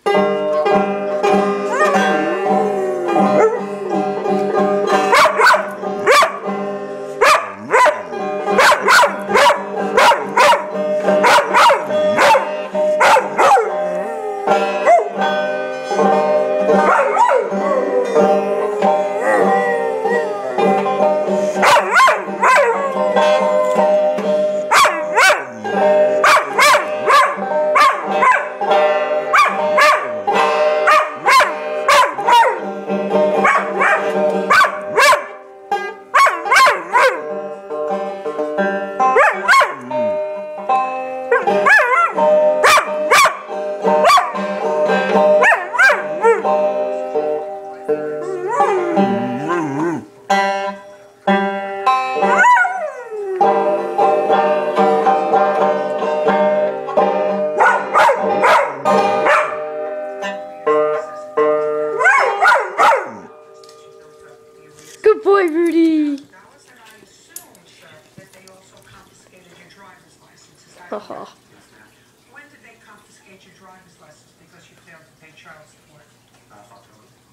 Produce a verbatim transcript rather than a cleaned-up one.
Good boy, Rudy. Haha. When did they confiscate your driver's license because you failed to pay child support?